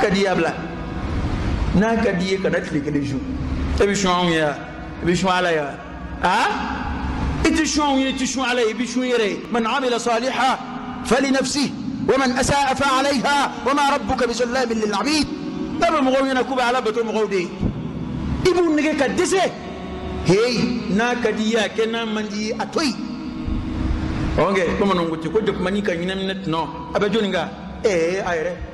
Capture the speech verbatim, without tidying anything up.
kadi abla na kadi ka dat le jour tabi shon ya bi shon ala ya ha iti shon ya iti shon ala bi shon yere man amila salihan falinafsihi wa man asaa fa alayha wa ma rabbuka bizallamin lil abid tabi mugawina kuba ala bato mugawdi ibu nige ka dese hey na kadi ya kenan mandi atoi onge kuma nonguti ko jok manika nyina minute no abajoninga eh ayre